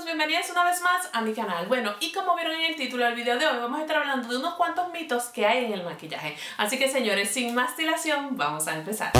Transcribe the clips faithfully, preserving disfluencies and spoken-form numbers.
bienvenidos una vez más a mi canal. Bueno, y como vieron en el título del video de hoy, vamos a estar hablando de unos cuantos mitos que hay en el maquillaje. Así que señores, sin más dilación, vamos a empezar.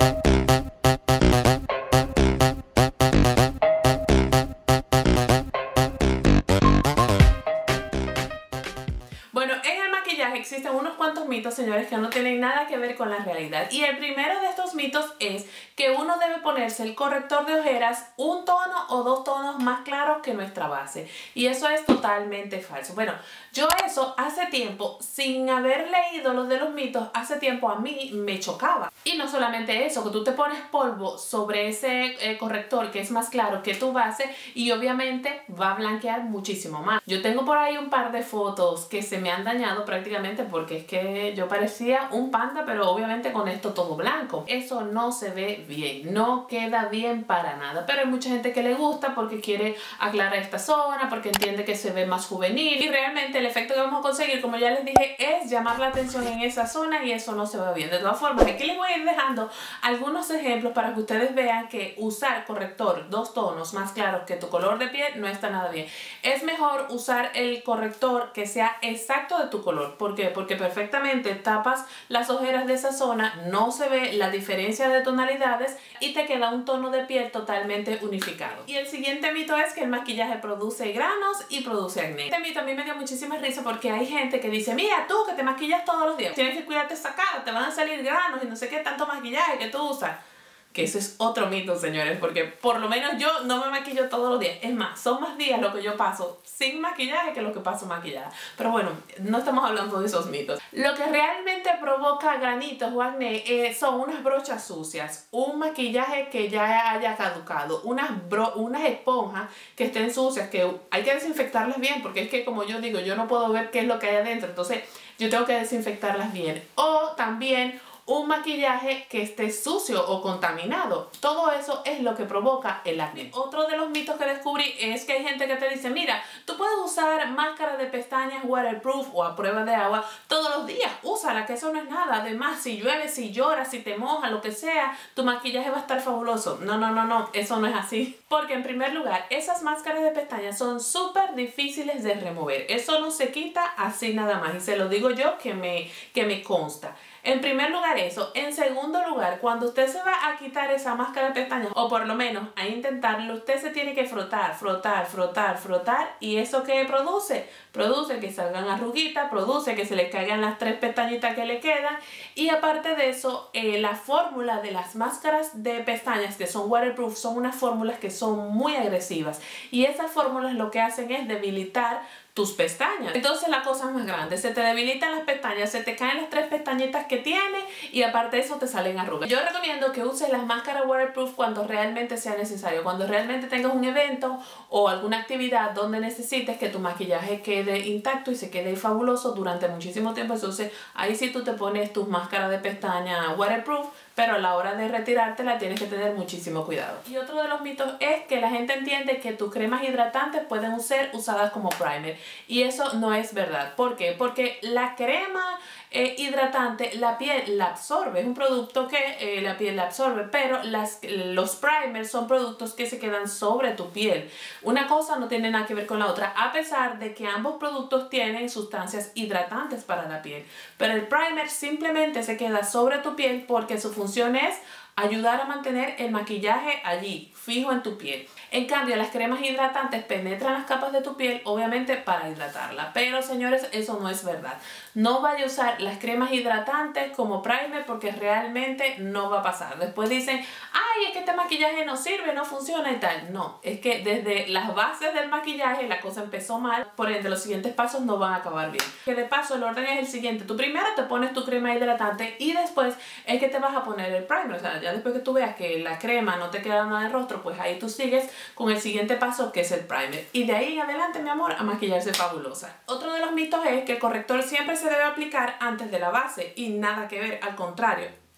Bueno, en el maquillaje existen unos cuantos mitos, señores, que no tienen nada que ver con la realidad. Y el primero de estos mitos es que uno debe ponerse el corrector de ojeras un tono o dos tonos más claros que nuestra base. Y eso es totalmente falso. Bueno, yo eso hace tiempo, sin haber leído los de los mitos, hace tiempo a mí me chocaba. Y no solamente eso, que tú te pones polvo sobre ese eh, corrector que es más claro que tu base y obviamente va a blanquear muchísimo más. Yo tengo por ahí un par de fotos que se me han dañado prácticamente porque es que yo parecía un panda, pero obviamente con esto todo blanco. Eso no se ve bien, no queda bien para nada, pero hay mucha gente que le gusta porque quiere aclarar esta zona, porque entiende que se ve más juvenil y realmente el efecto que vamos a conseguir, como ya les dije, es llamar la atención en esa zona y eso no se ve bien. De todas formas, aquí les voy a ir dejando algunos ejemplos para que ustedes vean que usar corrector dos tonos más claros que tu color de piel no está nada bien. Es mejor usar el corrector que sea exacto de tu color. ¿Por qué? Porque perfectamente tapas las ojeras de esa zona, no se ve la diferencia de tonalidades y te queda un tono de piel totalmente unificado. Y el siguiente mito es que el maquillaje produce granos y produce acné. Este mito a mí me dio muchísima risa porque hay gente que dice, mira tú que te maquillas todos los días, tienes que cuidarte esa cara, te van a salir granos y no sé qué tanto maquillaje que tú usas. Que eso es otro mito, señores, porque por lo menos yo no me maquillo todos los días. Es más, son más días lo que yo paso sin maquillaje que lo que paso maquillada. Pero bueno, no estamos hablando de esos mitos. Lo que realmente provoca granitos o acné eh, son unas brochas sucias, un maquillaje que ya haya caducado, unas, bro unas esponjas que estén sucias, que hay que desinfectarlas bien, porque es que como yo digo, yo no puedo ver qué es lo que hay adentro, entonces yo tengo que desinfectarlas bien. O también un maquillaje que esté sucio o contaminado. Todo eso es lo que provoca el acné. Otro de los mitos que descubrí es que hay gente que te dice, mira, tú puedes usar máscara de pestañas waterproof o a prueba de agua todos los días. Úsala, que eso no es nada. Además, si llueve, si llora, si te moja, lo que sea, tu maquillaje va a estar fabuloso. No, no, no, no, eso no es así. Porque en primer lugar, esas máscaras de pestañas son súper difíciles de remover. Eso no se quita así nada más. Y se lo digo yo que me, que me consta. En primer lugar eso. En segundo lugar, cuando usted se va a quitar esa máscara de pestañas, o por lo menos a intentarlo, usted se tiene que frotar, frotar, frotar, frotar. ¿Y eso qué produce? Produce que salgan arruguitas, produce que se le caigan las tres pestañitas que le quedan. Y aparte de eso, eh, la fórmula de las máscaras de pestañas que son waterproof son unas fórmulas que son muy agresivas. Y esas fórmulas lo que hacen es debilitar tus pestañas. Entonces la cosa es más grande, se te debilitan las pestañas, se te caen las tres pestañitas que tienes y aparte de eso te salen arrugas. Yo recomiendo que uses las máscaras waterproof cuando realmente sea necesario, cuando realmente tengas un evento o alguna actividad donde necesites que tu maquillaje quede intacto y se quede fabuloso durante muchísimo tiempo. Entonces ahí sí tú te pones tus máscaras de pestaña waterproof, pero a la hora de retirártela tienes que tener muchísimo cuidado. Y otro de los mitos es que la gente entiende que tus cremas hidratantes pueden ser usadas como primer. Y eso no es verdad. ¿Por qué? Porque la crema eh, hidratante, la piel la absorbe. Es un producto que eh, la piel la absorbe, pero las, los primers son productos que se quedan sobre tu piel. Una cosa no tiene nada que ver con la otra, a pesar de que ambos productos tienen sustancias hidratantes para la piel. Pero el primer simplemente se queda sobre tu piel porque su función es ayudar a mantener el maquillaje allí, fijo en tu piel. En cambio, las cremas hidratantes penetran las capas de tu piel, obviamente para hidratarla. Pero, señores, eso no es verdad. No vaya a usar las cremas hidratantes como primer porque realmente no va a pasar. Después dicen, ay, es que este maquillaje no sirve, no funciona y tal. No, es que desde las bases del maquillaje la cosa empezó mal, por ende los siguientes pasos no van a acabar bien. Que de paso el orden es el siguiente. Tú primero te pones tu crema hidratante y después es que te vas a poner el primer. O sea, ya después que tú veas que la crema no te queda nada en el rostro, pues ahí tú sigues con el siguiente paso, que es el primer. Y de ahí en adelante, mi amor, a maquillarse fabulosa. Otro de los mitos es que el corrector siempre se debe aplicar antes de la base y nada que ver, al contrario.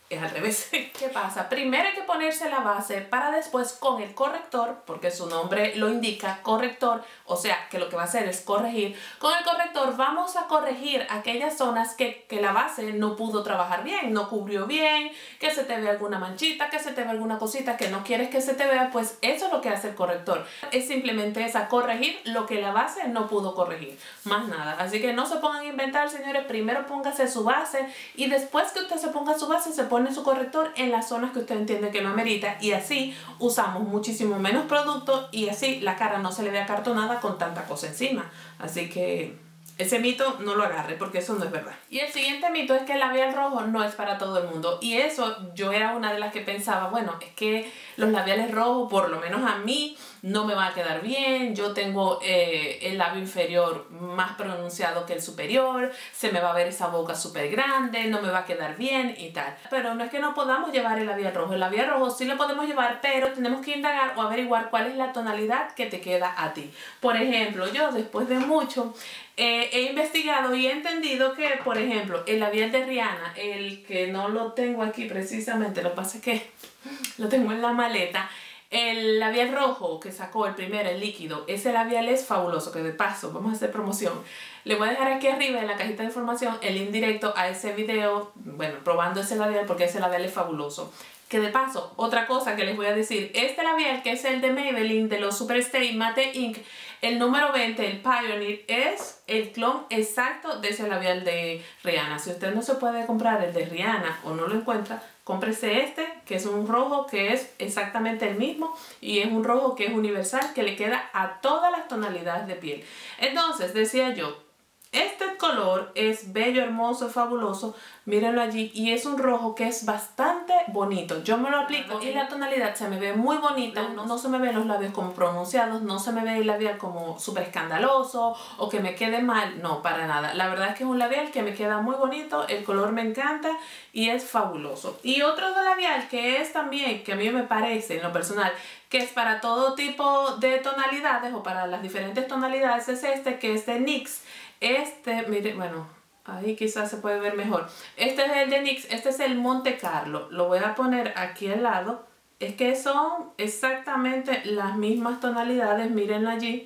es al revés. ¿Qué pasa? Primero hay que ponerse la base para después con el corrector, porque su nombre lo indica, corrector, o sea que lo que va a hacer es corregir. Con el corrector vamos a corregir aquellas zonas que, que la base no pudo trabajar bien, no cubrió bien, que se te ve alguna manchita, que se te ve alguna cosita que no quieres que se te vea, pues eso es lo que hace el corrector. Es simplemente esa, corregir lo que la base no pudo corregir, más nada. Así que no se pongan a inventar, señores, primero póngase su base y después que usted se ponga su base se pone su corrector en las zonas que usted entiende que no amerita y así usamos muchísimo menos producto y así la cara no se le ve acartonada con tanta cosa encima. Así que ese mito no lo agarre porque eso no es verdad. Y el siguiente mito es que el labial rojo no es para todo el mundo. Y eso yo era una de las que pensaba, bueno, es que los labiales rojos, por lo menos a mí, no me va a quedar bien. Yo tengo eh, el labio inferior más pronunciado que el superior. Se me va a ver esa boca súper grande, no me va a quedar bien y tal. Pero no es que no podamos llevar el labial rojo. El labial rojo sí lo podemos llevar, pero tenemos que indagar o averiguar cuál es la tonalidad que te queda a ti. Por ejemplo, yo después de mucho... Eh, he investigado y he entendido que, por ejemplo, el labial de Rihanna, el que no lo tengo aquí precisamente, lo que pasa es que lo tengo en la maleta, el labial rojo que sacó el primero, el líquido, ese labial es fabuloso, que de paso vamos a hacer promoción. Le voy a dejar aquí arriba en la cajita de información el link directo a ese video, bueno, probando ese labial porque ese labial es fabuloso. Que de paso, otra cosa que les voy a decir, este labial que es el de Maybelline de los Superstay Matte Ink, el número veinte, el Pioneer, es el clon exacto de ese labial de Rihanna. Si usted no se puede comprar el de Rihanna o no lo encuentra, cómprese este, que es un rojo que es exactamente el mismo y es un rojo que es universal, que le queda a todas las tonalidades de piel. Entonces, decía yo, este color es bello, hermoso, fabuloso, mírenlo allí, y es un rojo que es bastante bonito. Yo me lo aplico y la tonalidad se me ve muy bonita, no, no se me ven los labios como pronunciados, no se me ve el labial como súper escandaloso o que me quede mal, no, para nada. La verdad es que es un labial que me queda muy bonito, el color me encanta y es fabuloso. Y otro de labial que es también, que a mí me parece en lo personal, que es para todo tipo de tonalidades o para las diferentes tonalidades, es este que es de NYX. Este, mire, bueno, ahí quizás se puede ver mejor. Este es el de NYX, este es el Monte Carlo. Lo voy a poner aquí al lado. Es que son exactamente las mismas tonalidades, mírenlo allí.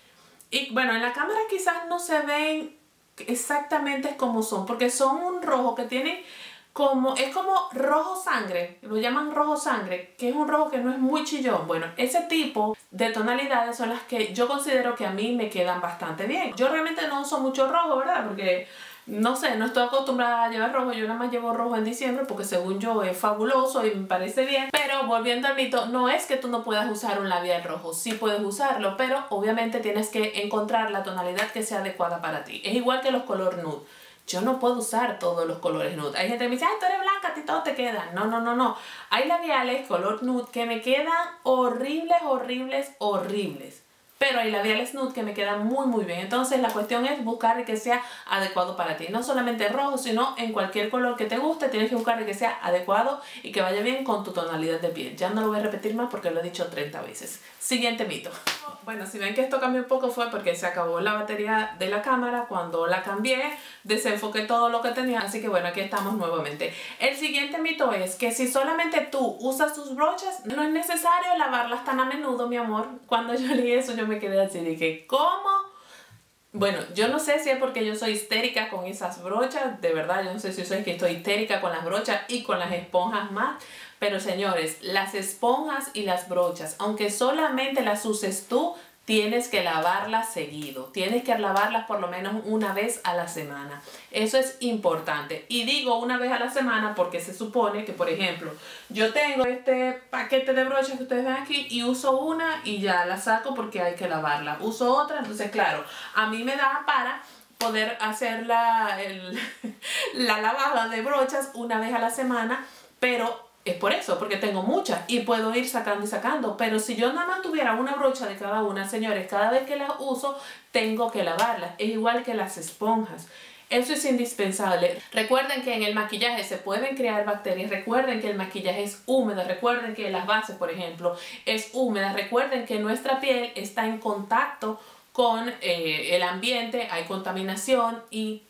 Y bueno, en la cámara quizás no se ven exactamente como son, porque son un rojo que tienen como, es como rojo sangre, lo llaman rojo sangre, que es un rojo que no es muy chillón. Bueno, ese tipo de tonalidades son las que yo considero que a mí me quedan bastante bien. Yo realmente no uso mucho rojo, ¿verdad? Porque, no sé, no estoy acostumbrada a llevar rojo. Yo nada más llevo rojo en diciembre porque según yo es fabuloso y me parece bien. Pero volviendo al mito, no es que tú no puedas usar un labial rojo. Sí puedes usarlo, pero obviamente tienes que encontrar la tonalidad que sea adecuada para ti. Es igual que los color nude. Yo no puedo usar todos los colores nude. Hay gente que me dice, ay, tú eres blanca, a ti todo te queda. No, no, no, no. Hay labiales color nude que me quedan horribles, horribles, horribles. Pero hay labiales nude que me quedan muy, muy bien. Entonces la cuestión es buscar el que sea adecuado para ti. No solamente rojo, sino en cualquier color que te guste. Tienes que buscar el que sea adecuado y que vaya bien con tu tonalidad de piel. Ya no lo voy a repetir más porque lo he dicho treinta veces. Siguiente mito. Bueno, si ven que esto cambió un poco fue porque se acabó la batería de la cámara. Cuando la cambié, desenfoqué todo lo que tenía. Así que bueno, aquí estamos nuevamente. El siguiente mito es que si solamente tú usas tus brochas, no es necesario lavarlas tan a menudo, mi amor. Cuando yo leí eso, yo me quedé así. Dije, ¿cómo? Bueno, yo no sé si es porque yo soy histérica con esas brochas. De verdad, yo no sé si soy que estoy histérica con las brochas y con las esponjas más. Pero señores, las esponjas y las brochas, aunque solamente las uses tú, tienes que lavarlas seguido. Tienes que lavarlas por lo menos una vez a la semana. Eso es importante. Y digo una vez a la semana porque se supone que, por ejemplo, yo tengo este paquete de brochas que ustedes ven aquí y uso una y ya la saco porque hay que lavarla. Uso otra, entonces claro, a mí me da para poder hacer la, el, la lavada de brochas una vez a la semana, pero es por eso, porque tengo muchas y puedo ir sacando y sacando. Pero si yo nada más tuviera una brocha de cada una, señores, cada vez que las uso, tengo que lavarlas. Es igual que las esponjas. Eso es indispensable. Recuerden que en el maquillaje se pueden crear bacterias. Recuerden que el maquillaje es húmedo. Recuerden que las bases, por ejemplo, es húmeda. Recuerden que nuestra piel está en contacto con eh, el ambiente. Hay contaminación y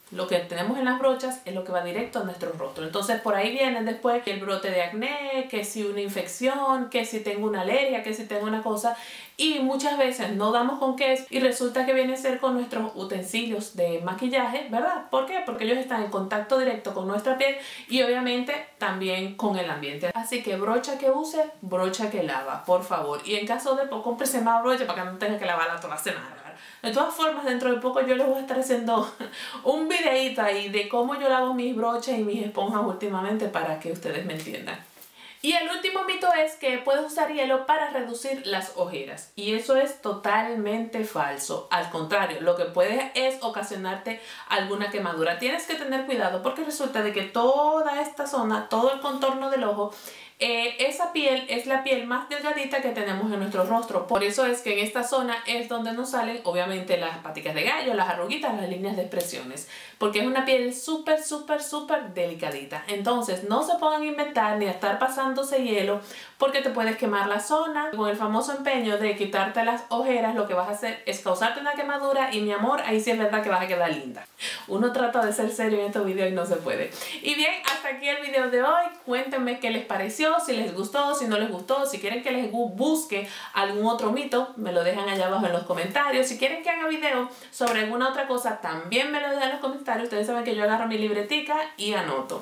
lo que tenemos en las brochas es lo que va directo a nuestro rostro. Entonces por ahí viene después el brote de acné, que si una infección, que si tengo una alergia, que si tengo una cosa. Y muchas veces no damos con qué es y resulta que viene a ser con nuestros utensilios de maquillaje, ¿verdad? ¿Por qué? Porque ellos están en contacto directo con nuestra piel y obviamente también con el ambiente. Así que brocha que use, brocha que lava, por favor. Y en caso de poco, cómprese más brocha para que no tenga que lavarla toda la semana. De todas formas, dentro de poco yo les voy a estar haciendo un videito ahí de cómo yo lavo mis brochas y mis esponjas últimamente para que ustedes me entiendan. Y el último mito es que puedes usar hielo para reducir las ojeras. Y eso es totalmente falso. Al contrario, lo que puede es ocasionarte alguna quemadura. Tienes que tener cuidado porque resulta de que toda esta zona, todo el contorno del ojo, Eh, esa piel es la piel más delgadita que tenemos en nuestro rostro. Por eso es que en esta zona es donde nos salen obviamente las paticas de gallo, las arruguitas, las líneas de expresiones. Porque es una piel súper, súper, súper delicadita. Entonces no se pongan a inventar ni a estar pasándose hielo porque te puedes quemar la zona. Con el famoso empeño de quitarte las ojeras, lo que vas a hacer es causarte una quemadura y mi amor, ahí sí es verdad que vas a quedar linda. Uno trata de ser serio en estos videos y no se puede. Y bien, hasta aquí el video de hoy. Cuéntenme qué les pareció, si les gustó, si no les gustó, si quieren que les busque algún otro mito, me lo dejan allá abajo en los comentarios. Si quieren que haga video sobre alguna otra cosa, también me lo dejan en los comentarios. Ustedes saben que yo agarro mi libretica y anoto.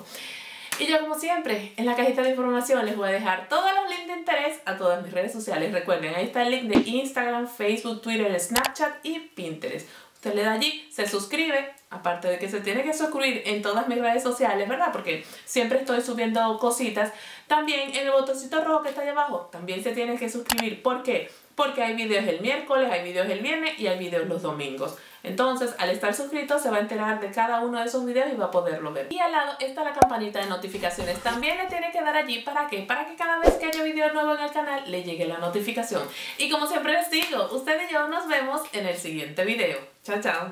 Y yo, como siempre, en la cajita de información les voy a dejar todos los links de interés a todas mis redes sociales. Recuerden, ahí está el link de Instagram, Facebook, Twitter, Snapchat y Pinterest. Usted le da allí, se suscribe, aparte de que se tiene que suscribir en todas mis redes sociales, ¿verdad? Porque siempre estoy subiendo cositas. También en el botoncito rojo que está ahí abajo, también se tiene que suscribir. ¿Por qué? Porque hay videos el miércoles, hay videos el viernes y hay videos los domingos. Entonces, al estar suscrito, se va a enterar de cada uno de esos videos y va a poderlo ver. Y al lado está la campanita de notificaciones. También le tiene que dar allí. ¿Para qué? Para que cada vez que haya video nuevo en el canal, le llegue la notificación. Y como siempre les digo, usted y yo nos vemos en el siguiente video. Chao, chao.